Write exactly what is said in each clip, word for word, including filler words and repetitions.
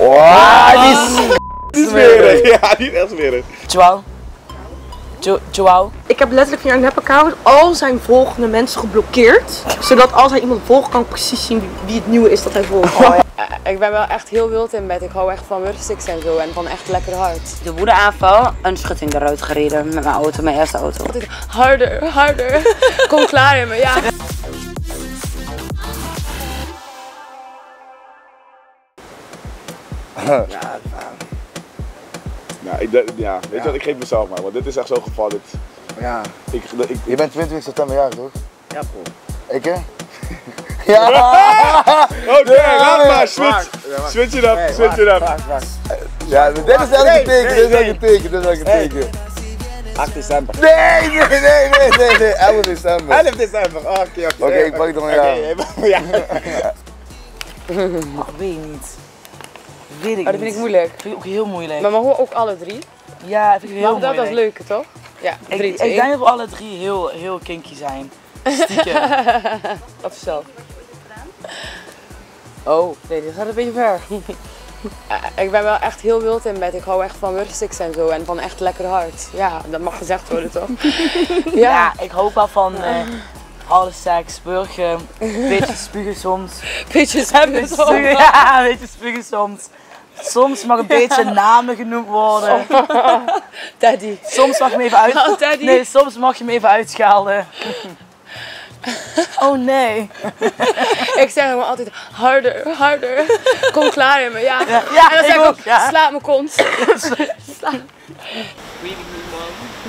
Wow, die is... Die is smerig. Ja, die is echt smerig. Joao. Jo Joao. Ik heb letterlijk via een nep-account al zijn volgende mensen geblokkeerd. Zodat als hij iemand volgt, kan ik precies zien wie, wie het nieuwe is dat hij volgt. Oh, ja. Ik ben wel echt heel wild in bed. Ik hou echt van rugsticks en zo en van echt lekker hard. De woedeaanval, een schutting eruit gereden met mijn auto, mijn eerste auto. Altijd harder, harder. Kom klaar in me, ja. Ja, nou, ik, de, ja, weet je ja. wat, ik geef mezelf maar, want dit is echt zo'n geval. Dit, ja. ik, ik, ik, je bent twintig september jarig toch? Ja, bro. Ik hè? Ja! Oké, okay, laat maar, switch. Switch it up, switch it up. Ja, dit is elke teken, dit is elke teken, dit is elke teken. acht december. Nee, nee, nee, nee, nee, nee, elf december. elf december, oké, oké. Oké, ik pak het nog een jaar. Ja. Oh, weet je niet. Weet ik oh, dat vind ik moeilijk. Dat vind ik ook heel moeilijk. Maar mogen we ook alle drie? Ja, dat vind ik heel Mag moeilijk. Dat is leuk, toch? Ja, ik, drie, ik denk dat we alle drie heel, heel kinky zijn. Stiekem. Of zelf. Oh, nee, dit gaat een beetje ver. Ik ben wel echt heel wild in bed. Ik hou echt van rugsticks en zo en van echt lekker hard. Ja, dat mag gezegd worden, toch? Ja, ja ik hoop wel van uh, alle seks, burger, een beetje spugen soms. Beetje spugen soms. Ja, een beetje spugen soms. Soms mag een beetje namen genoemd worden. Oh. Daddy. Soms mag je me even uit... Oh, daddy. Nee, soms mag je me even uitschelden. Oh nee. Ik zeg hem altijd harder, harder. Kom klaar in me, ja. Ja, ja en dan zeg ik ook, ja. slaap mijn kont. Sla. Weet ik niet, man.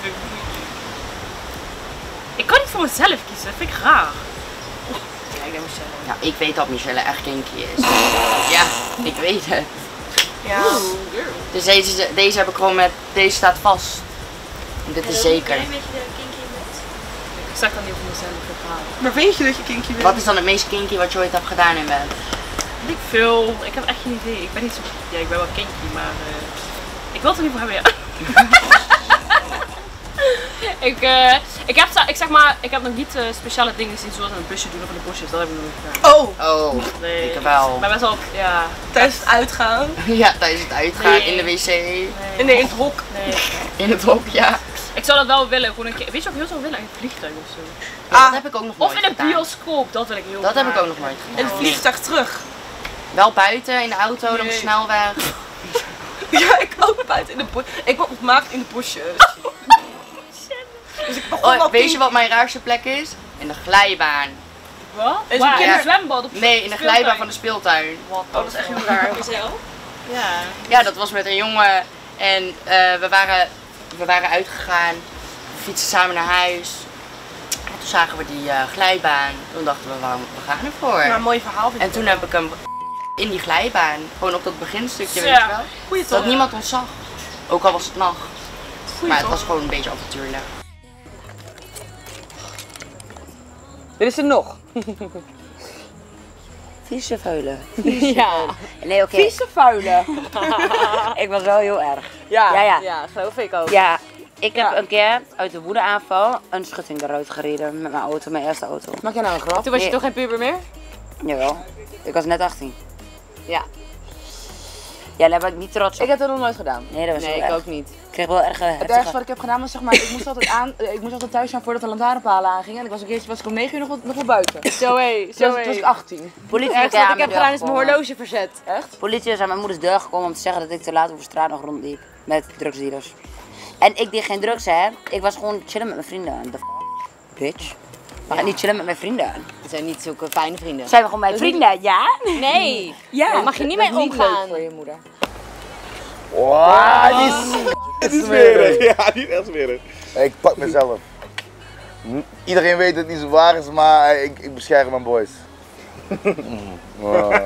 Ik kan niet voor mezelf kiezen, dat vind ik raar. Ja, ik denk Michelle. Ja, ik weet dat Michelle echt kinky is. Ja, ik weet het. Ja. Dus deze, deze heb ik gewoon met, deze staat vast. En dit is zeker. Weet je dat ik kinky bent? Ik zeg dan niet over mezelf verhaal. Maar weet je dat je kinky bent? Wat is dan het meest kinky wat je ooit hebt gedaan in bed? Niet veel. Ik heb echt geen idee. Ik ben niet zo... Ja, ik ben wel kinky, maar... Uh, ik wil het er niet voor hebben, ja. ik, uh, ik, heb, ik zeg maar, ik heb nog niet uh, speciale dingen gezien zoals een busje doen of in de bosjes. Dat heb ik nog niet gedaan. Oh! Oh, nee, ik wel. Maar best wel, ja... Tijdens het uitgaan? Ja, tijdens het uitgaan, nee. in de wc. Nee, nee, in het hok. Nee. In het hok, ja. Ik zou dat wel willen, gewoon een keer. Weet je wat ik heel zou willen? In een vliegtuig of zo. Ja, dat heb ik ook nog nooit Of in een gedaan. bioscoop, dat wil ik heel Dat graag. heb ik ook nog nooit gedaan. En het vliegtuig terug. Wel buiten, in de auto, nee. Dan op de snelweg. Ja, ik ook buiten in de bos. Ik ben ontmaakt in de bosjes. Dus ik begon Oh, weet je wat mijn raarste plek is? In de glijbaan. Wat? Is Waar? het In ja. een zwembad? Of Nee, in de glijbaan van de speeltuin. Wat? Oh, dat is echt heel raar. Jezelf? Ja. Ja, dat was met een jongen en uh, we, waren, we waren uitgegaan. We fietsen samen naar huis. En toen zagen we die uh, glijbaan. Toen dachten we, waarom, we gaan ervoor. Maar een mooi verhaal. En toen heb ik hem in die glijbaan, gewoon op dat beginstukje, Ja. weet je wel. Goeie Dat toch? niemand ons zag. Ook al was het nacht. Goeie Maar het toch? was gewoon een beetje avontuurlijk. Dit is er nog. Vieze vuilen. Ja. Nee, oké. Okay. Vieze vuile. Ik was wel heel erg. Ja, Ja, ja, ja. ja, geloof ik ook. Ja, ik heb Ja. een keer uit de woedeaanval een schutting eruit gereden met mijn auto, mijn eerste auto. Maak jij nou een grap? Toen was je Nee. toch geen puber meer? Jawel, ik was net achttien. Ja. Ja, daar ben ik niet trots op. Ik heb dat nog nooit gedaan. Nee, dat was Nee, heel ik erg. ook niet. Ik kreeg wel erg Het ergste wat ik heb gedaan was zeg maar, ik moest altijd aan, ik moest altijd thuis zijn voordat de lantaarnpalen aangingen. En ik was een keertje was ik om negen uur nog wel, nog wel buiten. Zo hé, zo hé. Toen was ik achttien. Politie Het is ergste aan wat ik mijn heb gedaan is deur mijn gekomen. horloge verzet. Echt? Politie is aan mijn moeders deur gekomen om te zeggen dat ik te laat over straat nog rondliep met drugsdealers. En ik deed geen drugs hè, ik was gewoon chillen met mijn vrienden. The f bitch. Maar ga niet chillen met mijn vrienden. Het zijn niet zulke fijne vrienden. Zijn we gewoon mijn vrienden, ja? Nee. Ja. Daar mag je niet mee omgaan. voor je moeder. Wow, die is... Die is smerig. Ja, die is echt smerig. Ik pak mezelf. Iedereen weet dat het niet zo waar is, maar ik, ik bescherm mijn boys. Wow.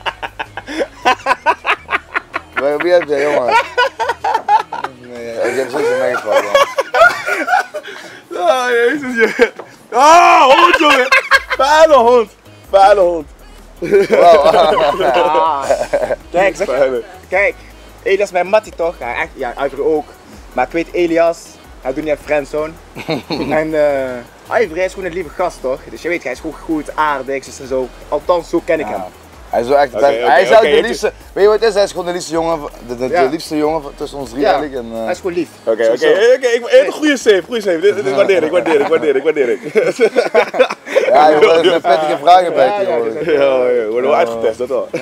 Wie heb je, jongen? Nee, ik heb zoiets meegepakt, man. Oh, jezus, je. Ah, hond, jongen. Vuile hond. Vuile hond. Wow. Ah. Kijk, zeg je, kijk, Elias mijn mattie toch? Ja, echt, ja, Ivory ook. Maar ik weet Elias, hij doet niet aan friendzone. En uh, Ivory is gewoon een lieve gast toch? Dus je weet, hij is gewoon goed, aardig en zo. Althans, zo ken ik Ja. hem. Hij is wel echt, Oké, hij, oké, hij is ook oké, de het liefste, weet je wat het is? Hij is gewoon de liefste jongen, de, de, de Ja. liefste jongen tussen ons drie Ja. eigenlijk. En, uh, Hij is gewoon lief. Oké, Zo, oké, zo. oké. Ik heb een goede save, goede save. Dit, dit waardeer ik, waardeer ik, waardeer ik, waardeer ik. ja, joh, er zijn prettige vragen bij Ja, ja, tegenwoordig. Ja, ja, we worden wel uitgetest, dat wel.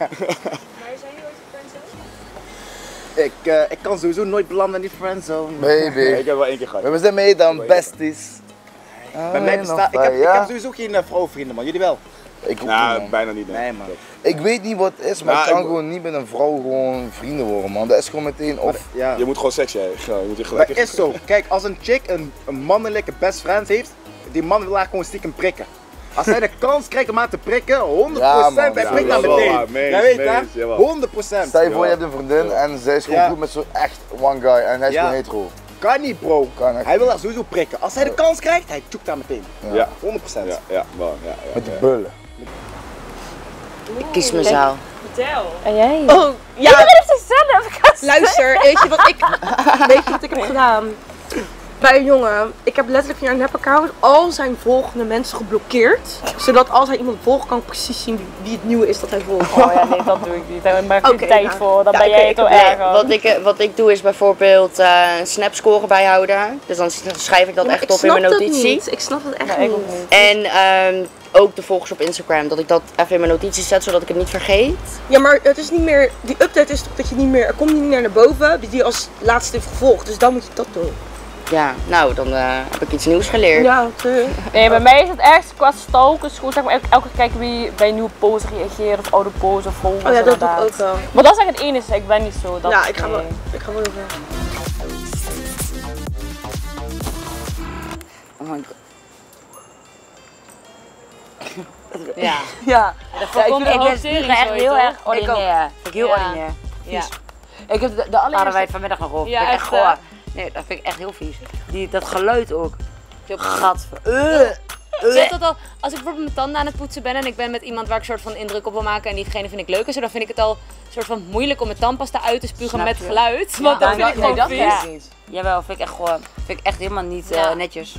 Ik, uh, ik kan sowieso nooit belanden in die friendzone. Baby. Ik heb wel één keer gehad. We zijn mee dan besties. Bij mij bestaat, ik heb, ik heb sowieso geen uh, vrouwvrienden man, jullie wel? Ik, ook Nou, niet, man. bijna niet. Nee man. Ik weet niet wat het is, maar Nou, ik kan ik- gewoon niet met een vrouw gewoon vrienden worden, man. Dat is gewoon meteen of... Ja. Je moet gewoon seks hebben. Ja, je moet je Dat gelijk. is zo. Kijk, als een chick een, een mannelijke best friend heeft, die man wil haar gewoon stiekem prikken. Als hij de kans krijgt om haar te prikken, honderd procent, Ja, man. hij Ja, prikt haar jawel, meteen. ja, mees, Jij weet mees, hè? jawel. honderd procent. Stel je voor, je Ja. hebt een vriendin en zij is gewoon Ja. goed met zo'n echt one guy en hij is Ja. gewoon hetero. Kan niet bro. Kan echt Hij wil haar sowieso prikken. Als hij de kans krijgt, hij tjoekt haar meteen. Ja, honderd procent. ja, ja, wel, ja, ja. Met die bullen. Ik kies mezelf. Vertel. En jij? Oh, ja. zelf. Luister, weet je wat ik, weet je wat ik heb gedaan? Bij een jongen, ik heb letterlijk via een nep-account al zijn volgende mensen geblokkeerd. Zodat als hij iemand volgt, kan ik precies zien wie, wie het nieuwe is dat hij volgt. Oh ja, nee, dat doe ik niet. Daar maak ik Oké, geen tijd nou. voor. Dan Ja, ben oké, jij ik het wel heb- Nee, erger. wat, ik, wat ik doe is bijvoorbeeld uh, een snapscore bijhouden. Dus dan schrijf ik dat Maar echt ik op in snap mijn dat notitie. niet. Ik snap dat echt Nee, ik niet. ook niet. En ehm, ook de volgers op Instagram, dat ik dat even in mijn notities zet, zodat ik het niet vergeet. Ja, maar het is niet meer, die update is toch dat je niet meer, er komt niet meer naar boven die je als laatste heeft gevolgd. Dus dan moet je dat doen. Ja, nou, dan uh, heb ik iets nieuws geleerd. Ja, tuurlijk. Nee, bij mij is het echt qua stalkers gewoon zeg maar elke elke keer kijken wie bij een nieuwe post reageert of oude posts of volgers. Oh ja, dat doe ik inderdaad. ook wel. Maar dat is echt het enige, ik ben niet zo. Dat Ja, ik ga nee. wel, ik ga wel over. Oh my god. Ja. Ja. Dat Ja, ik vind ik de ben hostering echt zo, heel toch? erg Ik ordinair. Vind ik heel Ja. ordinair. Ja. Ik heb de, de Hadden wij allereerste... het vanmiddag nog over. Ja, vind ik echt echt, goor. hè? Nee, dat vind ik echt heel vies. Die, dat geluid ook. Gadver. Ik heb dat al, als ik bijvoorbeeld mijn tanden aan het poetsen ben en ik ben met iemand waar ik soort van indruk op wil maken en diegene vind ik leuk en zo, dan vind ik het al soort van moeilijk om mijn tandpasta uit te spugen Snap met je? geluid. Ja, Want dat nee, vind ik nee, gewoon dat vies. vind ik niet. Jawel, vind ik echt goor. Vind ik echt helemaal niet eh, Ja. netjes.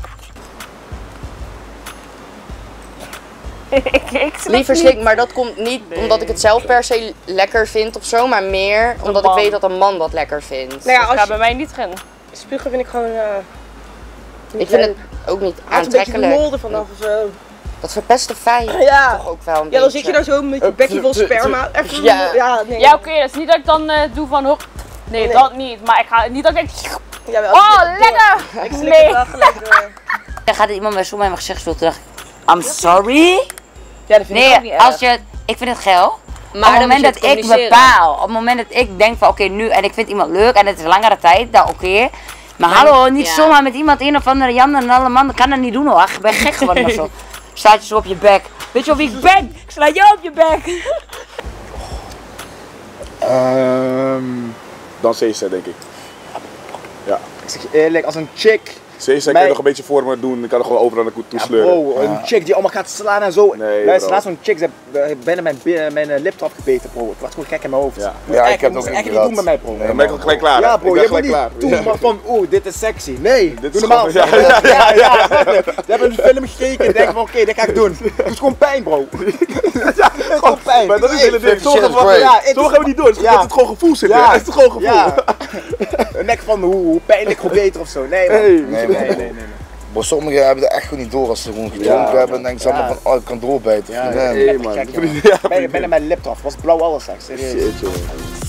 ik, ik snap Liever niet. slik, maar dat komt niet omdat ik het zelf per se lekker vind of zo, maar meer omdat ik man. weet dat een man dat lekker vindt. Nou ja, Dat als gaat je bij mij niet erin. spugen vind ik gewoon, uh, Ik vind het ook niet haalt een beetje de aantrekkelijk. mol ervan af of zo. Dat verpest de fijn. Ja. Toch ook wel een Ja, dan beetje. zit je daar zo met je bekje vol sperma. Even, Ja. ja, nee. Ja, oké, dat is niet dat ik dan eh, doe van hoor. Nee, Nee. dat niet. Maar ik ga niet dat ik denk. Jawel, Oh, ik slik het lekker! door. Ik slik Nee. het wel gelijk door. Dan gaat er iemand mij zo bij mijn gezicht zo terug. I'm sorry? Ja, dat vind ik ook niet Nee, erg. als je, ik vind het geil. Maar op het dan moment moet je dat het ik communiceren. bepaal, op het moment dat ik denk van oké nu en ik vind iemand leuk en het is langere tijd, dan oké. Maar hallo, niet ja. zomaar met iemand een of andere Jan en alle man, dat kan dat niet doen hoor. Ik ben gek geworden of zo. Staat je zo op je bek. Weet je op wie ik ben? Ik sla jou op je bek. Ehm, dan C C denk ik. Ja. Ik zeg je eerlijk, als een chick, C C kan Mij- je nog een beetje voor me doen, ik kan er gewoon overal naartoe toe ja, sleuren. bro, een chick die allemaal gaat slaan en zo. Nee, Luister, bro. laatst zo'n chick, ze heeft bijna mijn, bi- mijn eh, lip eraf gebeten, bro. Het was gewoon gek in mijn hoofd. Ja. Moest Ja, echt- ik heb moest het ook echt niet niet doen gehad. met mij, bro. Nee, Dan ben ik al gelijk klaar. Ja, hè? bro, ik je ben moet gelijk niet klaar. doen maar van, oeh, dit is sexy. Nee, Dit doe is normaal. gewoon- Ja, ja, ja, snap je? Je hebt een film gekeken en denkt van, oké, dit ga ik doen. Het doet gewoon pijn, bro. Het doet gewoon pijn. Maar dat is het hele ding. Shit Sommigen is wachten- great. Ja, het- sommigen hebben niet door, het is Ja. dat het gewoon gevoel zit. Ja. hè? Het is gewoon gevoel. Ja. Een nek van hoe, hoe pijnlijk, hoe beter of zo. Nee, man. Hey. Nee, Nee, man. nee, nee. nee. Maar sommigen hebben het echt gewoon niet door als ze gewoon gedronken Ja. hebben en denken ze allemaal Ja. van, oh ik kan doorbijten. Ja, Vriendin. ja. Hey, man. Gek, Vriendin, jongen. ja, Bijna, vriendin. bijna mijn lip eraf. Was blauw alles, zeg. Serieus. Shit, jongen.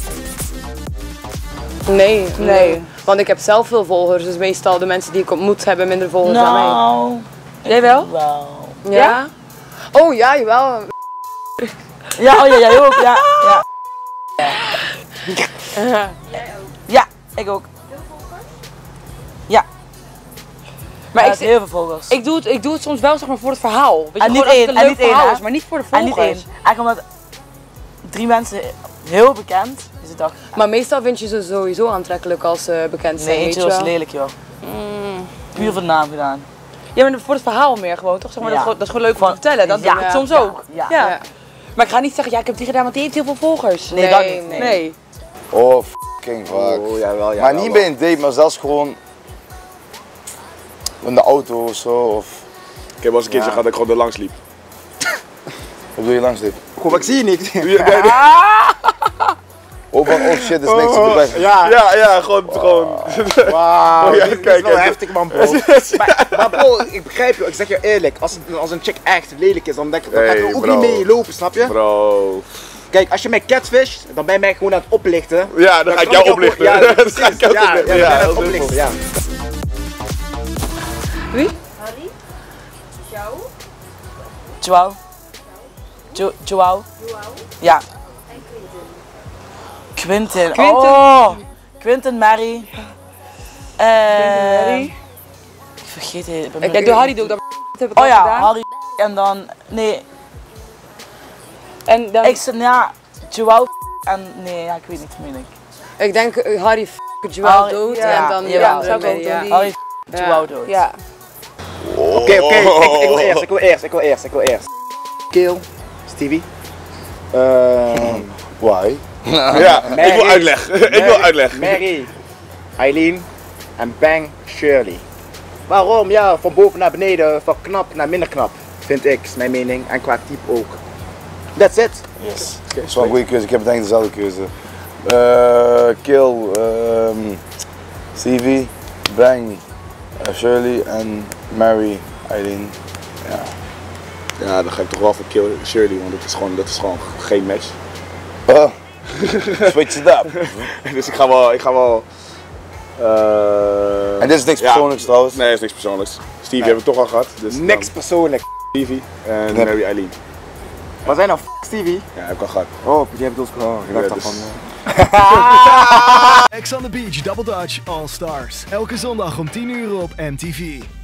Nee, nee. Want ik heb zelf veel volgers, dus meestal de mensen die ik ontmoet hebben minder volgers dan mij. Nou, Jij wel? wel. Ja? Oh ja, jawel. Ja, oh ja, jij ook. Ja, ja. Ja, ik ook. Ja. Maar Ja, ik, heel veel volgers. ik, doe het, ik doe het soms wel zeg maar voor het verhaal. Weet je, En niet gewoon als het één, een en leuk niet één, verhaal hè? is, maar niet voor de En niet volgers. één. Eigenlijk omdat drie mensen heel bekend. Dus ik dacht, Maar meestal vind je ze sowieso aantrekkelijk als ze bekend zijn, nee, weet eentje je was wel. lelijk joh. Puur voor de naam gedaan. Ja, maar voor het verhaal meer gewoon, toch? Zeg maar, Ja. dat, is gewoon- dat is gewoon leuk om te vertellen. Dat Ja. doe ik soms Ja. ook. Ja. Ja. Ja. Maar ik ga niet zeggen, ja, ik heb die gedaan, want die heeft heel veel volgers. Nee, dat niet, nee. nee. Oh, fucking vaak. Oh, jawel, Maar jawel. niet bij een date, maar zelfs gewoon in de auto of zo. Of Ik heb wel eens een keertje Ja. gehad dat ik gewoon er langs liep. wat doe je langs dit? Gewoon, wat ik zie je niet. Ja, nee, nee. Oh, van, oh shit, er is niks op de weg. Ja. Ja, ja, gewoon, gewoon. Wauw, Oh, ja, dit kijk, is wel kijk. heftig man bro. maar, maar bro, ik begrijp je, ik zeg je eerlijk, als, als een chick echt lelijk is, dan, denk ik, dan ga ik Hey, er ook bro. niet mee lopen, snap je? Bro. Kijk, als je mij catfish, dan ben je mij gewoon aan het oplichten. Ja, dan ga ik kan jou oplichten. Ja, Dan precies. ga ik jou Ja, ja, oplichten. ja, Ja, ja, dat is oplichten, ja. Joao. Jo Joao. Ja. Quinten. Quinten. Oh. Quinten, Mary. Eh. Mary. Ik vergeet het. Ik ben Ik met- doe Harry doe ik dat heb ik Oh al ja, gedaan. Harry. En dan. Nee. En dan, Ik zei ja. Joao. En nee, ja, ik weet niet, meen ik. ik denk eh, Harry f*** Joao Harry- dood ja, en dan ja, de andere zou ik ook Mary, doen. ja. Die- Harry Ja. Joao dood. Ja. Oké, oké, ik, ik wil eerst, ik wil eerst, ik wil eerst, ik wil eerst. Kill, Stevie. Ehm Why? Ja, ik wil uitleg. Ik wil uitleg. Mary, Eileen en Bang Shirley. Waarom? Ja, van boven naar beneden, van knap naar minder knap, vind ik, is mijn mening. En qua type ook. That's it. Yes. Dat is wel een goede keuze, ik heb denk dezelfde keuze. Uh, Kill, um, Stevie, Bang, uh, Shirley en Mary, Eileen. Ja. Ja, dan ga ik toch wel voor Kill Shirley, want dat is gewoon, dat is gewoon geen match. Oh, switch it up. Dus ik ga wel, ik ga wel. Uh, En dit is niks ja. persoonlijks trouwens. Nee, is niks persoonlijks. Stevie heb ik toch al gehad. Dus Niks dan persoonlijk. Stevie en Nee. Mary Eileen. Wat zijn nou f Stevie? Ja, heb ik al gehad. Oh, die heb ik dus oh, ik dacht Ja, dat dus- van. eh. Ex on the Beach Double Dutch All Stars. Elke zondag om tien uur op M T V.